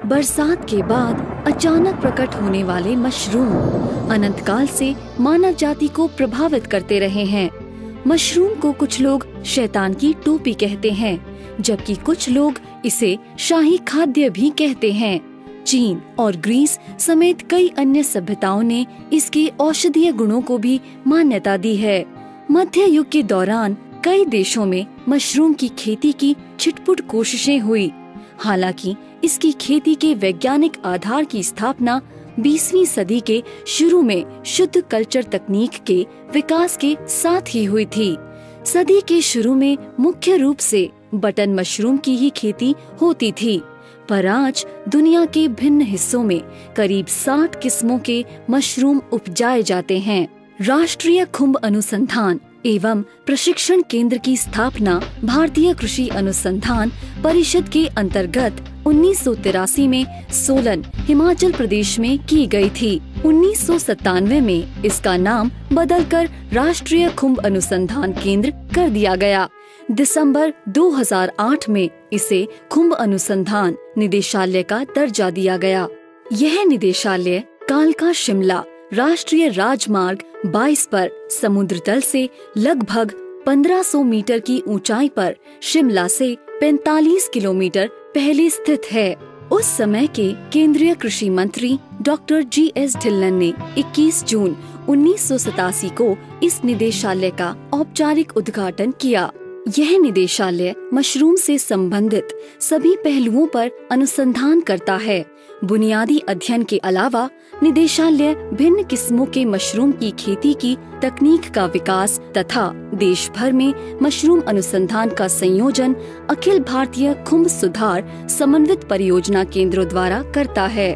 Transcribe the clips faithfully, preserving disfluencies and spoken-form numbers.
बरसात के बाद अचानक प्रकट होने वाले मशरूम अनंत काल से मानव जाति को प्रभावित करते रहे हैं। मशरूम को कुछ लोग शैतान की टोपी कहते हैं, जबकि कुछ लोग इसे शाही खाद्य भी कहते हैं। चीन और ग्रीस समेत कई अन्य सभ्यताओं ने इसके औषधीय गुणों को भी मान्यता दी है। मध्य युग के दौरान कई देशों में मशरूम की खेती की छिटपुट कोशिशें हुई। हालांकि इसकी खेती के वैज्ञानिक आधार की स्थापना बीसवीं सदी के शुरू में शुद्ध कल्चर तकनीक के विकास के साथ ही हुई थी। सदी के शुरू में मुख्य रूप से बटन मशरूम की ही खेती होती थी, पर आज दुनिया के भिन्न हिस्सों में करीब साठ किस्मों के मशरूम उपजाए जाते हैं। राष्ट्रीय खुम्ब अनुसंधान एवं प्रशिक्षण केंद्र की स्थापना भारतीय कृषि अनुसंधान परिषद के अंतर्गत उन्नीस सौ तिरासी में सोलन, हिमाचल प्रदेश में की गई थी। उन्नीस सौ सत्तानवे में इसका नाम बदलकर राष्ट्रीय खुम्ब अनुसंधान केंद्र कर दिया गया। दिसंबर दो हज़ार आठ में इसे खुम्ब अनुसंधान निदेशालय का दर्जा दिया गया। यह निदेशालय कालका शिमला राष्ट्रीय राजमार्ग बाईस पर समुद्र तल से लगभग पंद्रह सौ मीटर की ऊंचाई पर शिमला से पैंतालीस किलोमीटर पहले स्थित है। उस समय के केंद्रीय कृषि मंत्री डॉक्टर जी एस ढिल्लन ने इक्कीस जून उन्नीस सौ सतासी को इस निदेशालय का औपचारिक उद्घाटन किया। यह निदेशालय मशरूम से संबंधित सभी पहलुओं पर अनुसंधान करता है। बुनियादी अध्ययन के अलावा निदेशालय भिन्न किस्मों के मशरूम की खेती की तकनीक का विकास तथा देश भर में मशरूम अनुसंधान का संयोजन अखिल भारतीय खुम्ब सुधार समन्वित परियोजना केंद्रों द्वारा करता है।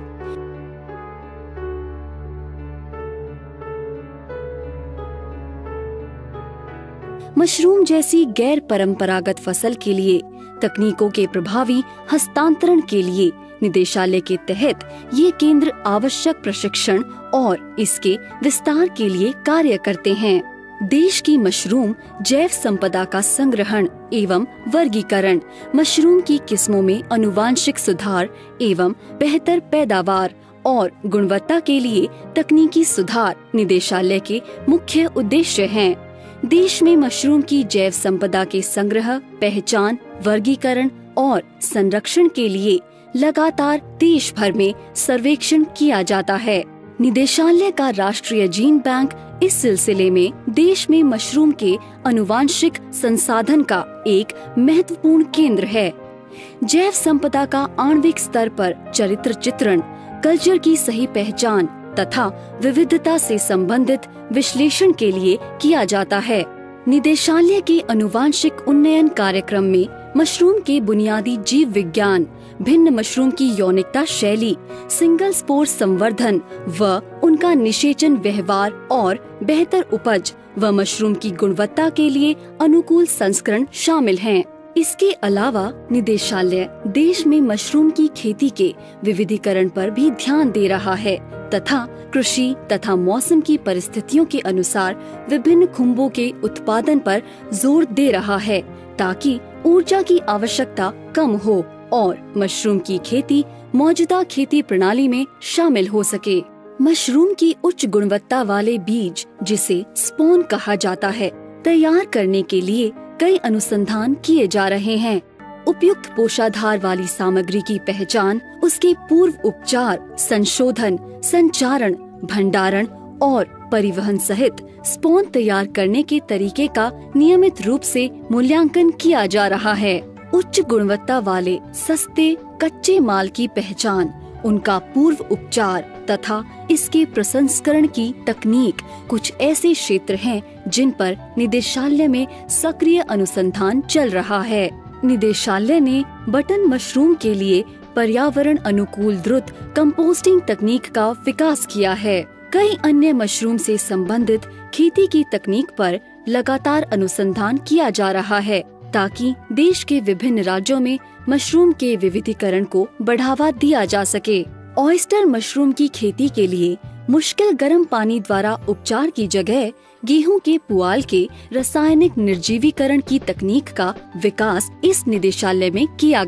मशरूम जैसी गैर परंपरागत फसल के लिए तकनीकों के प्रभावी हस्तांतरण के लिए निदेशालय के तहत ये केंद्र आवश्यक प्रशिक्षण और इसके विस्तार के लिए कार्य करते हैं। देश की मशरूम जैव संपदा का संग्रहण एवं वर्गीकरण, मशरूम की किस्मों में अनुवांशिक सुधार एवं बेहतर पैदावार और गुणवत्ता के लिए तकनीकी सुधार निदेशालय के मुख्य उद्देश्य हैं। देश में मशरूम की जैव संपदा के संग्रह, पहचान, वर्गीकरण और संरक्षण के लिए लगातार देश भर में सर्वेक्षण किया जाता है। निदेशालय का राष्ट्रीय जीन बैंक इस सिलसिले में देश में मशरूम के अनुवांशिक संसाधन का एक महत्वपूर्ण केंद्र है। जैव संपदा का आणविक स्तर पर चरित्र चित्रण, कल्चर की सही पहचान तथा विविधता से संबंधित विश्लेषण के लिए किया जाता है। निदेशालय के अनुवांशिक उन्नयन कार्यक्रम में मशरूम के बुनियादी जीव विज्ञान, भिन्न मशरूम की यौनिकता शैली, सिंगल स्पोर संवर्धन व उनका निषेचन व्यवहार और बेहतर उपज व मशरूम की गुणवत्ता के लिए अनुकूल संस्करण शामिल हैं। इसके अलावा निदेशालय देश में मशरूम की खेती के विविधीकरण पर भी ध्यान दे रहा है तथा कृषि तथा मौसम की परिस्थितियों के अनुसार विभिन्न खुम्बों के उत्पादन पर जोर दे रहा है, ताकि ऊर्जा की आवश्यकता कम हो और मशरूम की खेती मौजूदा खेती प्रणाली में शामिल हो सके। मशरूम की उच्च गुणवत्ता वाले बीज, जिसे स्पोन कहा जाता है, तैयार करने के लिए कई अनुसंधान किए जा रहे हैं। उपयुक्त पोषाधार वाली सामग्री की पहचान, उसके पूर्व उपचार, संशोधन, संचारण, भंडारण और परिवहन सहित स्पोन तैयार करने के तरीके का नियमित रूप से मूल्यांकन किया जा रहा है। उच्च गुणवत्ता वाले सस्ते कच्चे माल की पहचान, उनका पूर्व उपचार तथा इसके प्रसंस्करण की तकनीक कुछ ऐसे क्षेत्र हैं जिन पर निदेशालय में सक्रिय अनुसंधान चल रहा है। निदेशालय ने बटन मशरूम के लिए पर्यावरण अनुकूल द्रुत कंपोस्टिंग तकनीक का विकास किया है। कई अन्य मशरूम से संबंधित खेती की तकनीक पर लगातार अनुसंधान किया जा रहा है, ताकि देश के विभिन्न राज्यों में मशरूम के विविधीकरण को बढ़ावा दिया जा सके। ऑयस्टर मशरूम की खेती के लिए मुश्किल गर्म पानी द्वारा उपचार की जगह गेहूं के पुआल के रासायनिक निर्जीवीकरण की तकनीक का विकास इस निदेशालय में किया गया।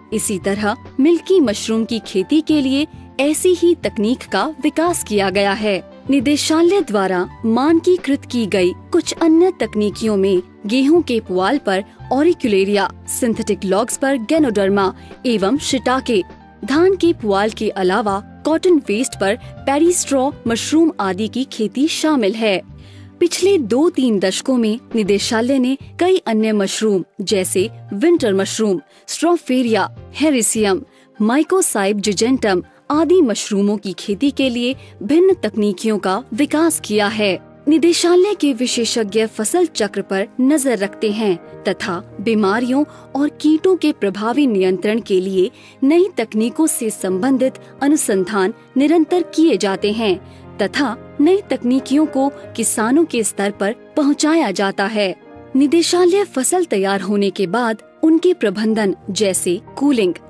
इसी तरह मिल्की मशरूम की खेती के लिए ऐसी ही तकनीक का विकास किया गया है। निदेशालय द्वारा मानकीकृत की गई कुछ अन्य तकनीकियों में गेहूं के पुआल पर ऑरिक्युलेरिया, सिंथेटिक लॉग्स पर गैनोडर्मा एवं शिटाके, धान के पुआल के अलावा कॉटन वेस्ट पर पेरिस्ट्रॉ मशरूम आदि की खेती शामिल है। पिछले दो तीन दशकों में निदेशालय ने कई अन्य मशरूम जैसे विंटर मशरूम, स्ट्रॉफेरिया, हेरिसियम, माइकोसाइब जुजेंटम आदि मशरूमों की खेती के लिए भिन्न तकनीकियों का विकास किया है। निदेशालय के विशेषज्ञ फसल चक्र पर नजर रखते हैं तथा बीमारियों और कीटों के प्रभावी नियंत्रण के लिए नई तकनीकों से संबंधित अनुसंधान निरंतर किए जाते हैं तथा नई तकनीकियों को किसानों के स्तर पर पहुंचाया जाता है। निदेशालय फसल तैयार होने के बाद उनके प्रबंधन जैसे कूलिंग,